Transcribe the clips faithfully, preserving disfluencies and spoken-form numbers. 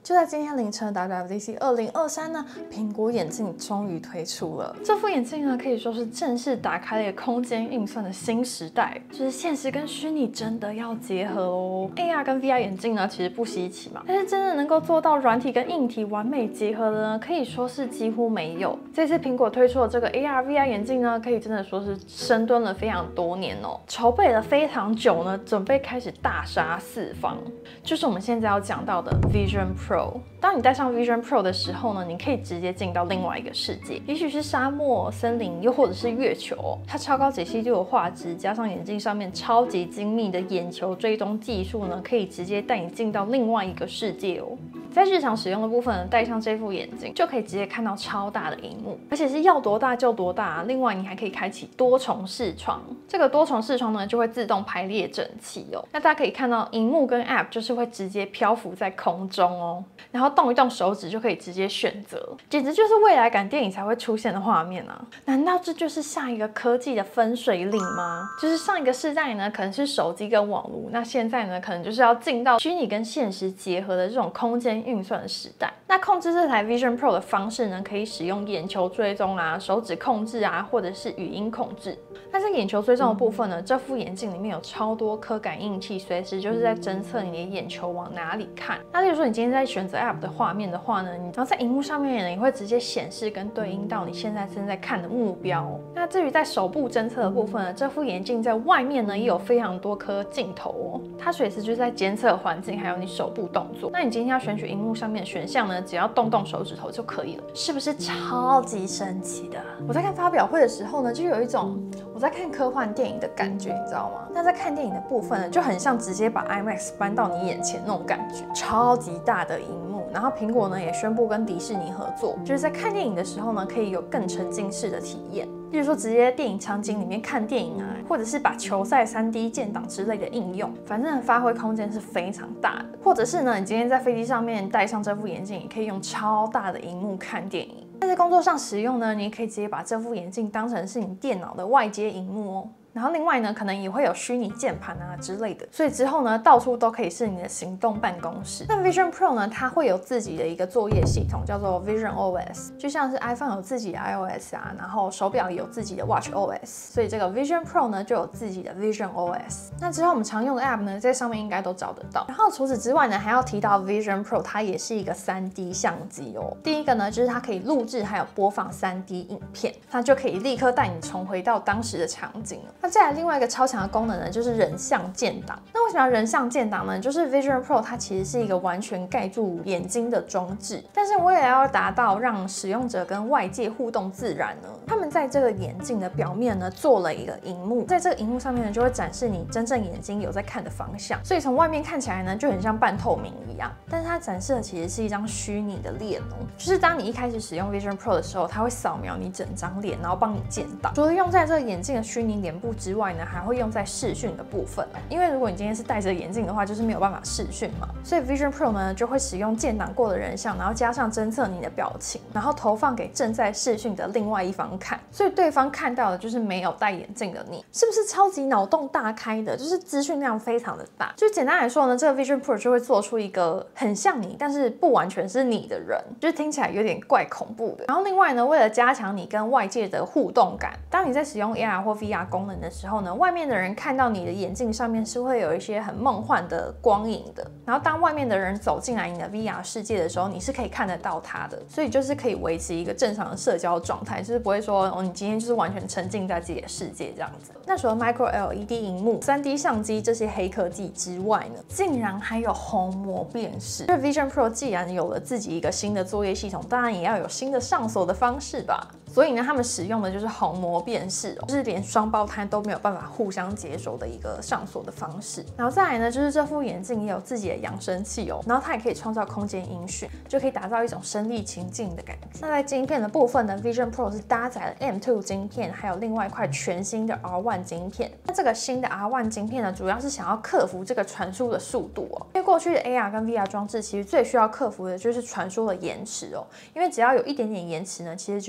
就在今天凌晨的 W W D C 二零二三呢，苹果眼镜终于推出了。这副眼镜呢，可以说是正式打开了一个空间运算的新时代，就是现实跟虚拟真的要结合哦。A R 跟 V R 眼镜呢，其实不稀奇嘛，但是真的能够做到软体跟硬体完美结合的呢，可以说是几乎没有。这次苹果推出的这个 A R V R 眼镜呢，可以真的说是深蹲了非常多年哦，筹备了非常久呢，准备开始大杀四方，就是我们现在要讲到的 Vision Pro。当你戴上 Vision Pro 的时候呢，你可以直接进到另外一个世界，也许是沙漠、森林，又或者是月球哦。它超高解析度的画质，加上眼镜上面超级精密的眼球追踪技术呢，可以直接带你进到另外一个世界哦。在日常使用的部分呢，戴上这副眼镜就可以直接看到超大的荧幕，而且是要多大就多大啊。另外，你还可以开启多重视窗，这个多重视窗呢就会自动排列整齐哦。那大家可以看到，荧幕跟 App 就是会直接漂浮在空中哦，然后动一动手指就可以直接选择，简直就是未来感电影才会出现的画面啊！难道这就是下一个科技的分水岭吗？就是上一个世代呢，可能是手机跟网络，那现在呢，可能就是要进到虚拟跟现实结合的这种空间运算的时代。那控制这台 Vision Pro 的方式呢，可以使用眼球追踪啊、手指控制啊，或者是语音控制。那在眼球追踪的部分呢，这副眼镜里面有超多颗感应器，随时就是在侦测你的眼球往哪里看。那例如说，你今天在选择 App 的画面的话呢，你然后在荧幕上面呢，也会直接显示跟对应到你现在正在看的目标哦。那至于在手部侦测的部分呢，这副眼镜在外面呢也有非常多颗镜头哦，它随时就是在监测环境还有你手部动作。那你今天要选取荧幕上面的选项呢，只要动动手指头就可以了，是不是超级神奇的？我在看发表会的时候呢，就有一种我在看科幻电影的感觉，你知道吗？那在看电影的部分呢，就很像直接把 IMAX 搬到你眼前那种感觉，超级大的荧幕。然后苹果呢也宣布跟迪士尼合作，就是在看电影的时候呢，可以有更沉浸式的体验。例如说，直接电影场景里面看电影啊，或者是把球赛 三 D 建档之类的应用，反正发挥空间是非常大的。或者是呢，你今天在飞机上面戴上这副眼镜，也可以用超大的荧幕看电影。但在工作上使用呢，你也可以直接把这副眼镜当成是你电脑的外接荧幕哦。然后另外呢，可能也会有虚拟键盘啊之类的，所以之后呢，到处都可以是你的行动办公室。那 Vision Pro 呢，它会有自己的一个作业系统，叫做 Vision O S， 就像是 iPhone 有自己的 iOS 啊，然后手表也有自己的 Watch O S， 所以这个 Vision Pro 呢就有自己的 Vision O S。那之后我们常用的 App 呢，在上面应该都找得到。然后除此之外呢，还要提到 Vision Pro， 它也是一个 三 D 相机哦。第一个呢，就是它可以录制还有播放 三 D 影片，它就可以立刻带你重回到当时的场景了。那再来另外一个超强的功能呢，就是人像建档。那为什么要人像建档呢？就是 Vision Pro 它其实是一个完全盖住眼睛的装置，但是为了要达到让使用者跟外界互动自然呢，他们在这个眼镜的表面呢做了一个荧幕，在这个荧幕上面呢就会展示你真正眼睛有在看的方向，所以从外面看起来呢就很像半透明一样，但是它展示的其实是一张虚拟的脸哦。就是当你一开始使用 Vision Pro 的时候，它会扫描你整张脸，然后帮你建档。除了用在这个眼镜的虚拟脸部之外呢，还会用在视讯的部分，因为如果你今天是戴着眼镜的话，就是没有办法视讯嘛，所以 Vision Pro 呢就会使用建档过的人像，然后加上侦测你的表情，然后投放给正在视讯的另外一方看，所以对方看到的就是没有戴眼镜的你，是不是超级脑洞大开的？就是资讯量非常的大。就简单来说呢，这个 Vision Pro 就会做出一个很像你，但是不完全是你的人，就是听起来有点怪恐怖的。然后另外呢，为了加强你跟外界的互动感，当你在使用 A R 或 V R 功能的时候呢，外面的人看到你的眼镜上面是会有一些很梦幻的光影的，然后当外面的人走进来你的 V R 世界的时候，你是可以看得到他的，所以就是可以维持一个正常的社交状态，就是不会说哦，你今天就是完全沉浸在自己的世界这样子。那除了 Micro L E D 荧幕、三 D 相机这些黑科技之外呢，竟然还有虹膜辨识。这 Vision Pro 既然有了自己一个新的作业系统，当然也要有新的上锁的方式吧。所以呢，他们使用的就是虹膜辨识哦，就是连双胞胎都没有办法互相解锁的一个上锁的方式。然后再来呢，就是这副眼镜也有自己的扬声器哦，然后它也可以创造空间音讯，就可以打造一种身临情境的感觉。那在晶片的部分呢 ，Vision Pro 是搭载了 M 二 晶片，还有另外一块全新的 R 一 晶片。那这个新的 R 一 晶片呢，主要是想要克服这个传输的速度哦，因为过去的 A R 跟 V R 装置其实最需要克服的就是传输的延迟哦，因为只要有一点点延迟呢，其实就会造成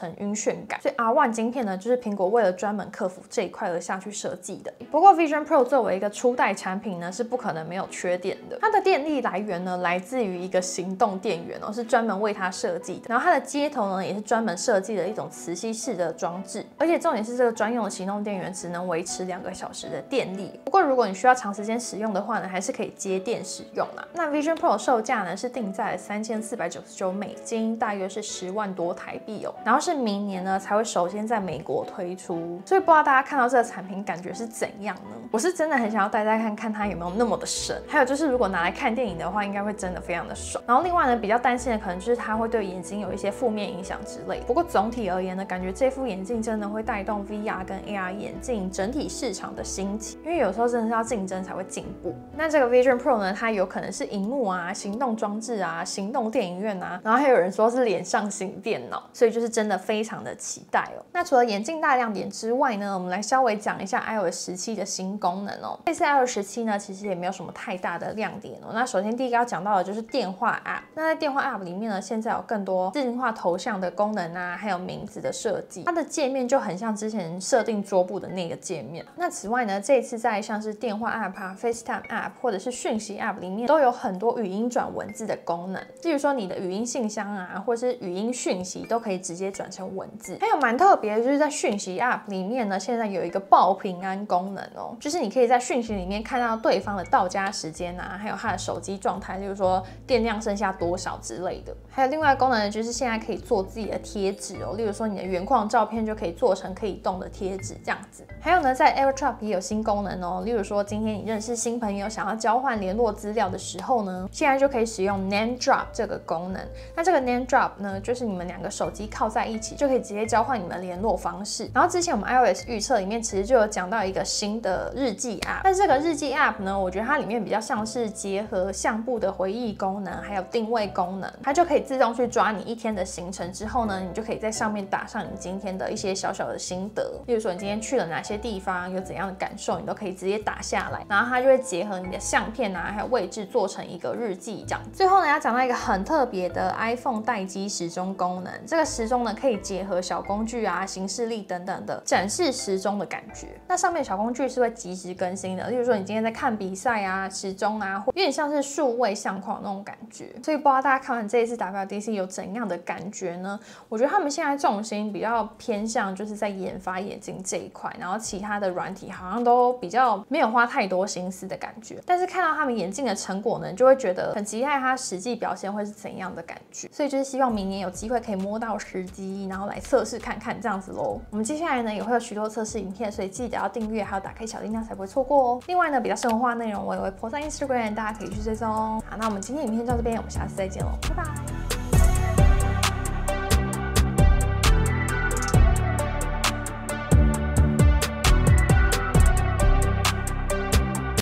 成晕眩感。所以 R 一 晶片呢，就是苹果为了专门克服这一块而下去设计的。不过 Vision Pro 作为一个初代产品呢，是不可能没有缺点的。它的电力来源呢，来自于一个行动电源哦，是专门为它设计的。然后它的接头呢，也是专门设计的一种磁吸式的装置，而且重点是这个专用的行动电源只能维持两个小时的电力。不过如果你需要长时间使用的话呢，还是可以接电使用啦。那 Vision Pro 售价呢是定在三千四百九十九美金，大约是十万多台币哦。然后是明年呢才会首先在美国推出，所以不知道大家看到这个产品感觉是怎样呢？我是真的很想要戴戴看看它有没有那么的神。还有就是如果拿来看电影的话，应该会真的非常的爽。然后另外呢，比较担心的可能就是它会对眼睛有一些负面影响之类的。不过总体而言呢，感觉这副眼镜真的会带动 V R 跟 A R 眼镜整体市场的兴起，因为有时候真的是要竞争才会进步。那这个 Vision Pro 呢，它有可能是萤幕啊、行动装置啊、行动电影院啊，然后还有人说是脸上型电脑，所以就是真的非常的期待哦。那除了眼镜大亮点之外呢，我们来稍微讲一下 i O S 十七的新功能哦。这次 i O S 十七呢，其实也没有什么太大的亮点哦。那首先第一个要讲到的就是电话 App。那在电话 App 里面呢，现在有更多自定化头像的功能啊，还有名字的设计，它的界面就很像之前设定桌布的那个界面。那此外呢，这一次在像是电话 App 啊、FaceTime App 或者是讯息 App 里面都有很多语音转文字的功能，例如说你的语音信箱啊，或是语音讯息都可以直接转成文字。还有蛮特别的，就是在讯息 App 里面呢，现在有一个报平安功能哦，就是你可以在讯息里面看到对方的到家时间啊，还有他的手机状态，例如说电量剩下多少之类的。还有另外一个功能呢，就是现在可以做自己的贴纸哦，例如说你的原框照片就可以做成可以动的贴纸这样子。还有呢，在 AirDrop 也有新功能哦，例如说今天你认识新朋友想要交换联络资料的时候呢，现在就可以使用 Name Drop 这个功能。那这个 Name Drop 呢，就是你们两个手机靠在一起，就可以直接交换你们的联络方式。然后之前我们 iOS 预测里面其实就有讲到一个新的日记 App， 但是这个日记 App 呢，我觉得它里面比较像是结合相簿的回忆功能，还有定位功能，它就可以自动去抓你一天的行程之后呢，你就可以在上面打上你今天的一些小小的心得，例如说你今天去了哪些地方，有怎样的感受，你都可以直接打下来，然后它就会结合你的相片啊，还有位置做成一个日记这样。最后呢，要讲到一个很特别的 iPhone 待机时钟功能，这个时钟呢可以结合小工具啊、行事历等等的展示时钟的感觉。那上面小工具是会即时更新的，例如说你今天在看比赛啊、时钟啊，或有点像是数位相框那种感觉。所以不知道大家看完这一次 W D C 有怎样的感觉呢？我觉得他们现在重心比较偏向就是在研发眼镜这一块，然后其他的软体好像都比较没有花太多心思的感觉。但是看到他们眼镜的成果呢，就会觉得很期待它实际表现会是怎样的感觉。所以就是希望明年有机会可以摸到实机，然后来测试看看这样子咯。我们接下来呢也会有许多测试影片，所以记得要订阅还有打开小铃铛才不会错过哦。另外呢，比较生活化内容我也会 po 上 Instagram， 大家可以去追踪。好，那我们今天影片就到这边，我们下次再见喽，拜拜。